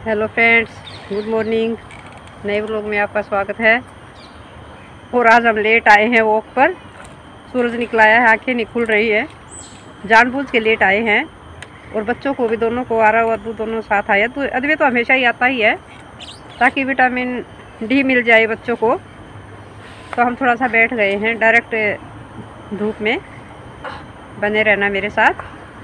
Hello friends, good morning. नए vlog में आपका स्वागत है। और आज हम लेट आए हैं वॉक पर। सूरज निकलाया है, आंखें नहीं खुल रही है, जानबूझ के लेट आए हैं। और बच्चों को भी दोनों को, आरा और अद्दू दोनों साथ आए। तो अद्वै तो हमेशा ही आता ही है ताकि विटामिन डी मिल जाए बच्चों को। तो हम थोड़ा सा बैठ गए हैं, डायरेक्ट धूप में बने रहना मेरे साथ।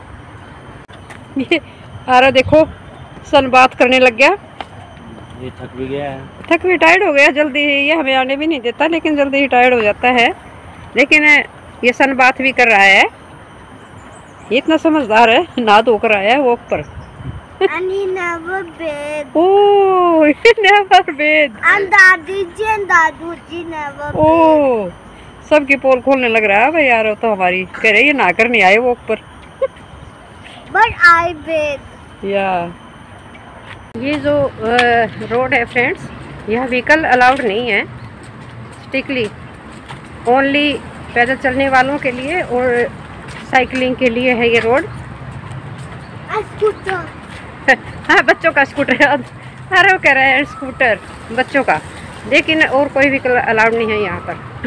ये आरा देखो सन बात करने लग गया। ये थक भी गया है, थक भी टायर्ड हो गया जल्दी ही। ये हमें आने भी नहीं देता, लेकिन जल्दी ही टायर्ड हो जाता है। लेकिन ये सन बात भी कर रहा है। ये इतना समझदार है, नहा धोकर आया है वॉक पर। And he never bathed. Oh, never bathed. And Daddy ji and Dadu ji never bathed. Oh, सबकी पोल खोलने लग रहा है भाई यार। तो हमारी कह रही है नहा कर नहीं आए वॉक पर। But I bathed. या ये जो रोड है फ्रेंड्स, यह व्हीकल अलाउड नहीं है। स्ट्रिक्टली ओनली पैदल चलने वालों के लिए और साइकिलिंग के लिए है ये रोड। A scooter. हाँ, बच्चों का स्कूटर। अरे वो कह रहे हैं स्कूटर बच्चों का, लेकिन और कोई व्हीकल अलाउड नहीं है यहाँ पर।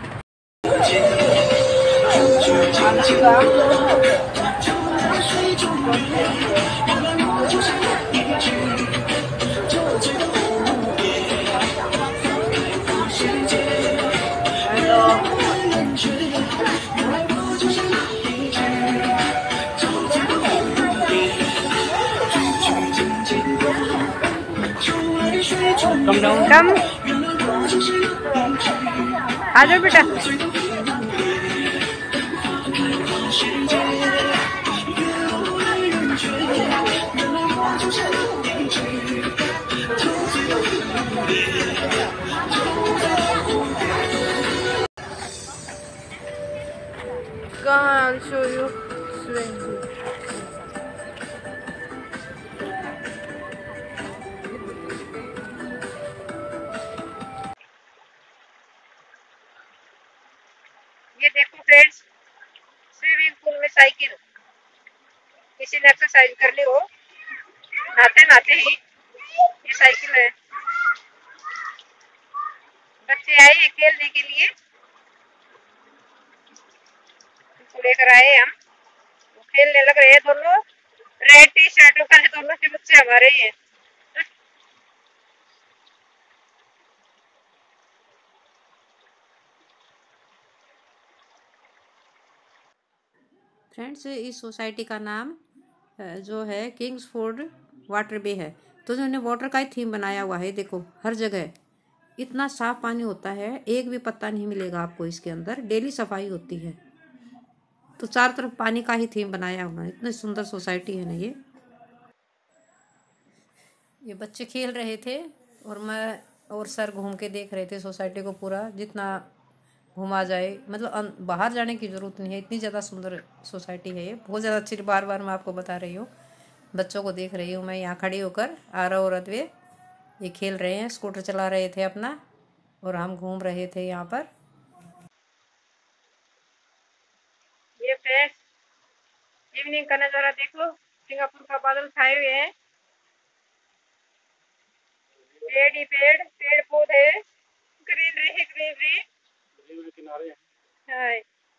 कम आ जाओ बेटा। I'll show you swing. ये देखो फ्रेंड्स, स्विमिंग पूल में साइकिल। किसी ने एक्सरसाइज कर ली हो नहाते नहाते ही। ये साइकिल है, बच्चे आए खेलने के लिए, इनको लेकर आए हम। वो खेलने लग रहे हैं दोनों। रेड टी शर्ट वाले दोनों के बच्चे हमारे ही हैं। फ्रेंड्स, इस सोसाइटी का नाम जो है किंग्सफोर्ड वाटर बे है। तो उन्होंने वाटर का ही थीम बनाया हुआ है। देखो हर जगह इतना साफ पानी होता है, एक भी पत्ता नहीं मिलेगा आपको इसके अंदर। डेली सफाई होती है। तो चारों तरफ पानी का ही थीम बनाया हुआ है। इतनी सुंदर सोसाइटी है ना ये बच्चे खेल रहे थे और मैं और सर घूम के देख रहे थे सोसाइटी को पूरा, जितना घुमा जाए। मतलब बाहर जाने की ज़रूरत नहीं है, इतनी ज़्यादा सुंदर सोसाइटी है ये। बहुत ज़्यादा अच्छी, बार बार मैं आपको बता रही हूँ। बच्चों को देख रही हूँ मैं यहाँ खड़ी होकर। आरा और अद्वै ये खेल रहे हैं, स्कूटर चला रहे थे अपना, और हम घूम रहे थे यहाँ पर। ये फ्रेंड्स, इवनिंग का नज़ारा देख लो। सिंगापुर का बादल छाए हुए हैं, पेड़ ही पेड़, पेड़ पौधे, ग्रीनरी ही ग्रीनरी किनारे है।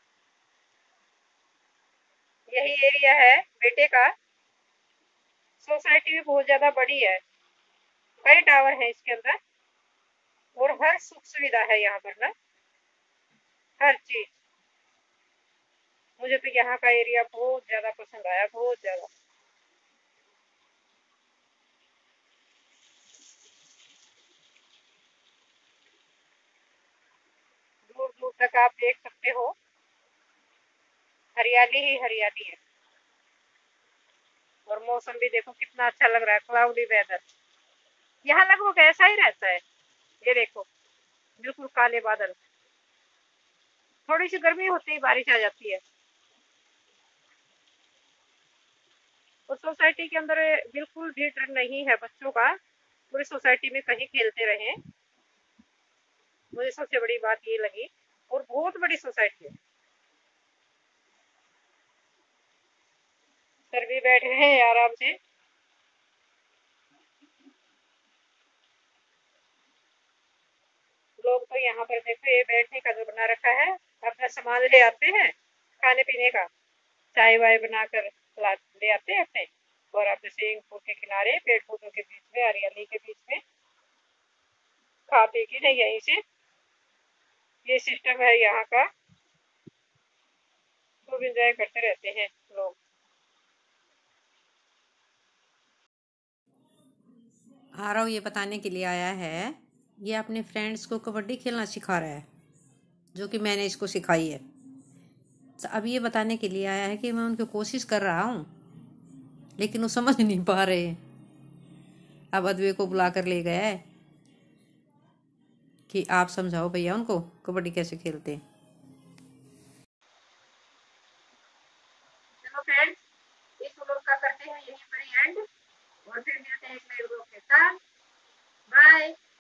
यही एरिया है बेटे का। सोसाइटी भी बहुत ज्यादा बड़ी है, कई टावर है इसके अंदर, और हर सुख सुविधा है यहाँ पर ना, हर चीज। मुझे तो यहाँ का एरिया बहुत ज्यादा पसंद आया, बहुत ज्यादा। दूर दूर तक आप देख सकते हो, हरियाली ही हरियाली है। और मौसम भी देखो कितना अच्छा लग रहा है, क्लाउडी वेदर। यहाँ लगभग ऐसा ही रहता है। ये देखो बिल्कुल काले बादल, थोड़ी सी गर्मी होती ही बारिश आ जाती है। और सोसाइटी के अंदर बिल्कुल भी डर नहीं है बच्चों का। पूरी सोसाइटी में कहीं खेलते रहे, मुझे सबसे बड़ी बात ये लगी। और बहुत बड़ी सोसाइटी है। सर भी बैठे हैं आराम से। यहाँ पर देखो ये बैठने का जो बना रखा है, अपना सामान ले आते हैं खाने पीने का, चाय वाय बनाकर ले आते हैं अपने, और अपने स्विमिंग पूल के किनारे पेड़ पौधों के बीच में, हरियाली के बीच में खा पी के नहीं यहीं से, ये सिस्टम है यहाँ का। खूब इंजॉय करते रहते हैं लोग। आरव ये बताने के लिए आया है, ये अपने फ्रेंड्स को कबड्डी खेलना सिखा रहा है, जो कि मैंने इसको सिखाई है। तो अब ये बताने के लिए आया है कि मैं उनकी कोशिश कर रहा हूँ, लेकिन वो समझ नहीं पा रहे हैं। अब अद्वै को बुला कर ले गया है कि आप समझाओ भैया उनको कबड्डी कैसे खेलते हैं। चलो फ्रेंड्स, इस व्लॉग का करते हैं यहीं पर एंड, और फिर मिलते हैं एक नए व्लॉग के साथ। बाय।